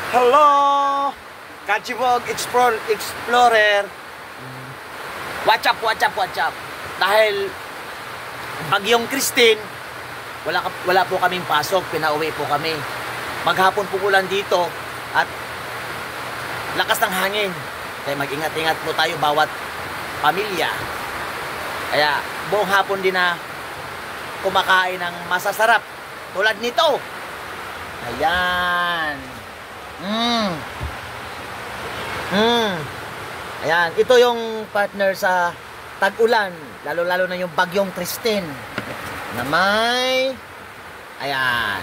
Hello! Kachibog Explorer. Watch up, watch up, watch up. Dahil bagyong Christine, wala po kaming pasok, pinauwi po kami. Maghapon po ulan dito at lakas ng hangin. Kaya mag-ingat-ingat po tayo bawat pamilya. Kaya buong hapon din na kumakain ng masasarap tulad nito. Ayan. Ayan, ito yung partner sa tag-ulan, lalo-lalo na yung bagyong Christine. Na may ayan.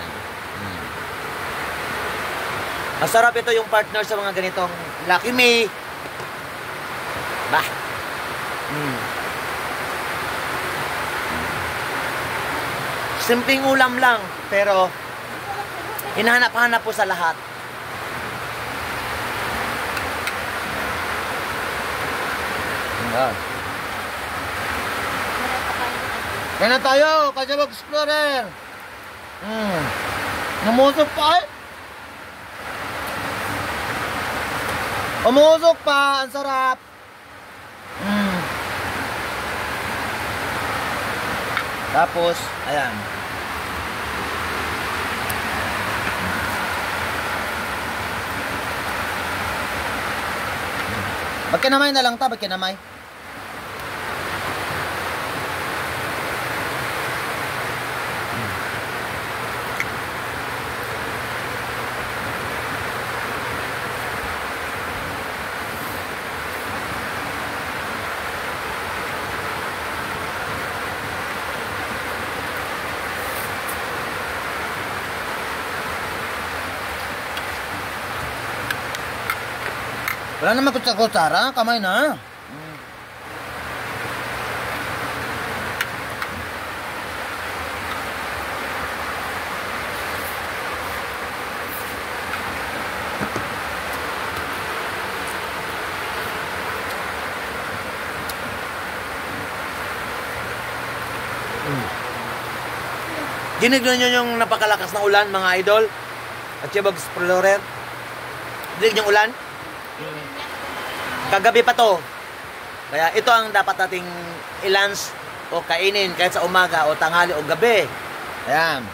Masarap ito yung partner sa mga ganitong Lucky Me. Bah. Simpleng ulam lang, pero hinahanap-hanap po sa lahat. Kaya na tayo, Kachibog Explorer. Namusok pa eh. Umusok pa, ang sarap. Tapos, ayan. Magkinamay na lang ta, magkinamay. Wala naman kutsara, kamay na. Dinig nyo yung napakalakas na ulan, mga idol. Kachibog Explorer. Dinig yung ulan? Kagabi pa to. Kaya ito ang dapat nating i-lunch o kainin kahit sa umaga o tanghali o gabi. Ayan.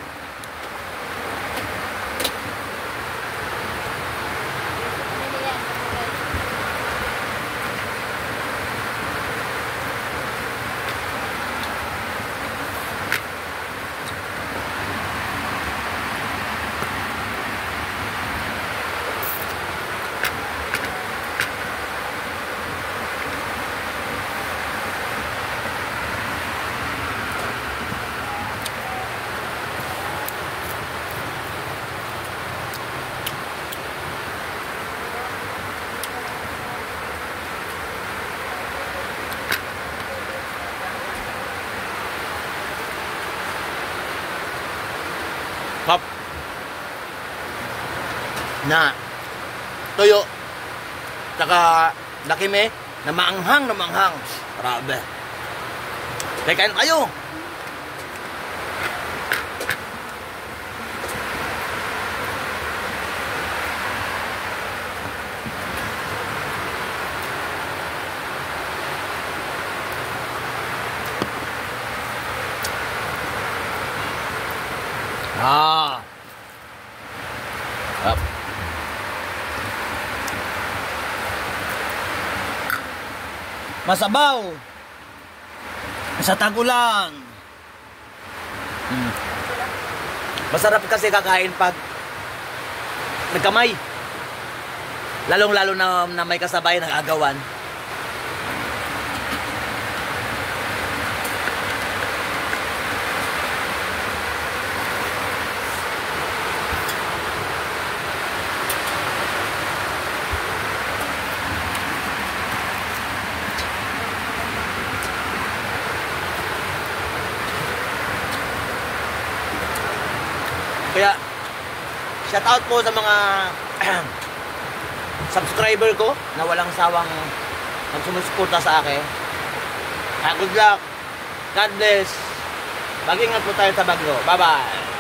Pop na tuyo tsaka Lucky Me na maanghang. Grabe. Kain kayo. Up. Masabaw sa tag-ulan. Masarap kasi kakain pag nagkamay. Lalong-lalo na may kasabay ng agawan. Kaya, shout out po sa mga subscriber ko na walang sawang nagsumusuporta sa akin. Good luck. God bless. Mag-ingat po tayo sa bagyo. Bye-bye.